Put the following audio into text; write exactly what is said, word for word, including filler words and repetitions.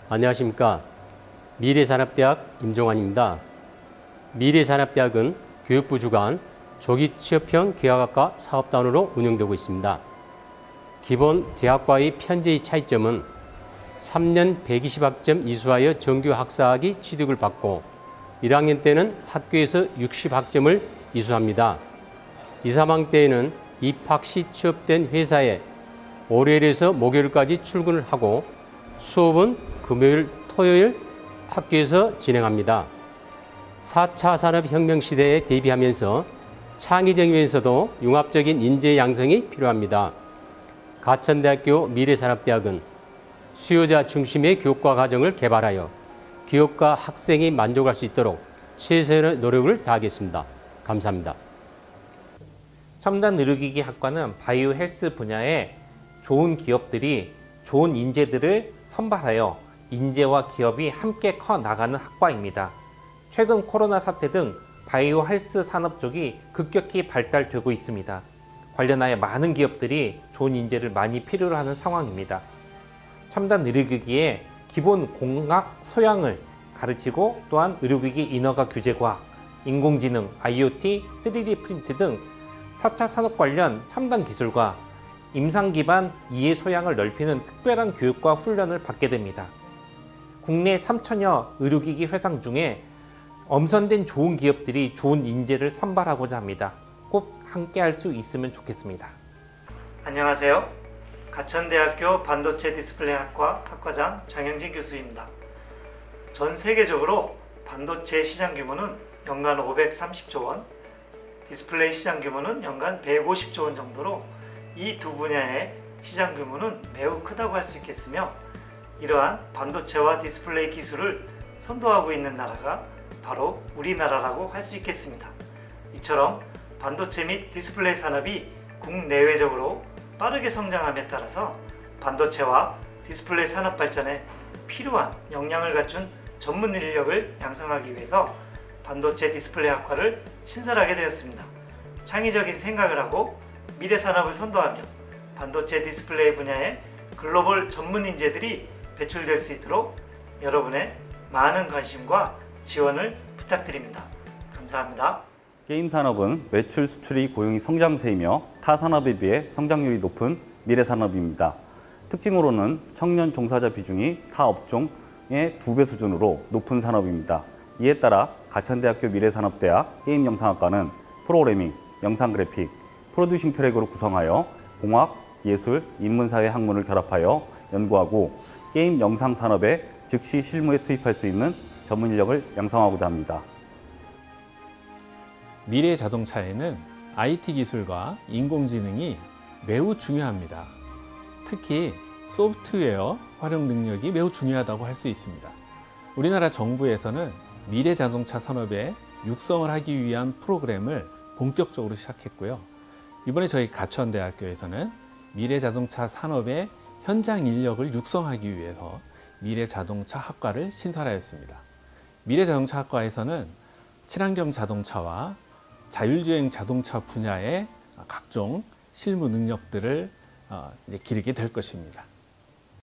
안녕하십니까. 미래산업대학 임종환입니다. 미래산업대학은 교육부 주관 조기 취업형 계약학과 사업단으로 운영되고 있습니다. 기본 대학과의 편제의 차이점은 삼 년 백이십 학점 이수하여 정규 학사학위 취득을 받고 일 학년 때는 학교에서 육십 학점을 이수합니다. 이, 삼 학년 때에는 입학 시 취업된 회사에 월요일에서 목요일까지 출근을 하고 수업은 금요일, 토요일 학교에서 진행합니다. 사 차 산업혁명 시대에 대비하면서 창의적이면서도 융합적인 인재 양성이 필요합니다. 가천대학교 미래산업대학은 수요자 중심의 교육과 과정을 개발하여 기업과 학생이 만족할 수 있도록 최선의 노력을 다하겠습니다. 감사합니다. 첨단 의료기기 학과는 바이오 헬스 분야에 좋은 기업들이 좋은 인재들을 선발하여 인재와 기업이 함께 커 나가는 학과입니다. 최근 코로나 사태 등 바이오 헬스 산업 쪽이 급격히 발달되고 있습니다. 관련하여 많은 기업들이 좋은 인재를 많이 필요로 하는 상황입니다. 첨단 의료기기의 기본 공학 소양을 가르치고 또한 의료기기 인허가 규제과학, 인공지능, 아이오티, 쓰리디 프린트 등 사 차 산업 관련 첨단 기술과 임상 기반 이해 소양을 넓히는 특별한 교육과 훈련을 받게 됩니다. 국내 삼천여 의료기기 회사 중에 엄선된 좋은 기업들이 좋은 인재를 선발하고자 합니다. 꼭 함께 할 수 있으면 좋겠습니다. 안녕하세요. 가천대학교 반도체 디스플레이 학과 학과장 장영진 교수입니다. 전 세계적으로 반도체 시장 규모는 연간 오백삼십조 원, 디스플레이 시장 규모는 연간 백오십조 원 정도로 이 두 분야의 시장 규모는 매우 크다고 할 수 있겠으며, 이러한 반도체와 디스플레이 기술을 선도하고 있는 나라가 바로 우리나라라고 할 수 있겠습니다. 이처럼 반도체 및 디스플레이 산업이 국내외적으로 빠르게 성장함에 따라서 반도체와 디스플레이 산업 발전에 필요한 역량을 갖춘 전문 인력을 양성하기 위해서 반도체 디스플레이 학과를 신설하게 되었습니다. 창의적인 생각을 하고 미래 산업을 선도하며 반도체 디스플레이 분야의 글로벌 전문 인재들이 배출될 수 있도록 여러분의 많은 관심과 지원을 부탁드립니다. 감사합니다. 게임 산업은 매출 수출이 고용이 성장세이며 타 산업에 비해 성장률이 높은 미래 산업입니다. 특징으로는 청년 종사자 비중이 타 업종의 두 배 수준으로 높은 산업입니다. 이에 따라 가천대학교 미래산업대학 게임영상학과는 프로그래밍, 영상그래픽, 프로듀싱 트랙으로 구성하여 공학, 예술, 인문사회 학문을 결합하여 연구하고 게임 영상 산업에 즉시 실무에 투입할 수 있는 전문 인력을 양성하고자 합니다. 미래 자동차에는 아이티 기술과 인공지능이 매우 중요합니다. 특히 소프트웨어 활용 능력이 매우 중요하다고 할 수 있습니다. 우리나라 정부에서는 미래 자동차 산업에 육성을 하기 위한 프로그램을 본격적으로 시작했고요. 이번에 저희 가천대학교에서는 미래 자동차 산업의 현장 인력을 육성하기 위해서 미래 자동차 학과를 신설하였습니다. 미래 자동차 학과에서는 친환경 자동차와 자율주행 자동차 분야의 각종 실무 능력들을 이제 기르게 될 것입니다.